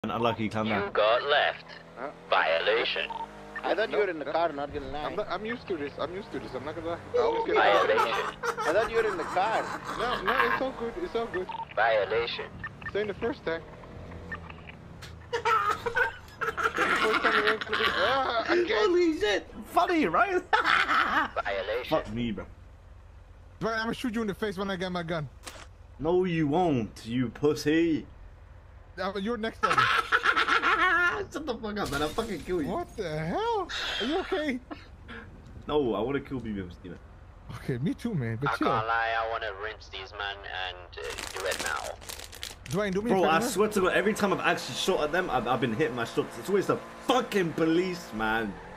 Unlucky, calm down. You got left. Violation. I thought you were in the car, not gonna lie. I'm used to this. I'm used to this. I'm not gonna lie. I always get Violation. I thought you were in the car. No, it's all good. It's all good. Violation. Saying the first time. Holy shit! Funny, right? Violation. Fuck me, bro. Right, I'm gonna shoot you in the face when I get my gun. No, you won't, you pussy. You're next to me. Shut the fuck up, man. I'll fucking kill you. What the hell? Are you okay? No, I want to kill BBM, Steven. Okay, me too, man. But I chill. can't lie, I want to rinse these men and do it now. Dwayne, do me Bro, a I favor. swear to God, every time I've actually shot at them, I've been hitting my shots. It's always the fucking police, man.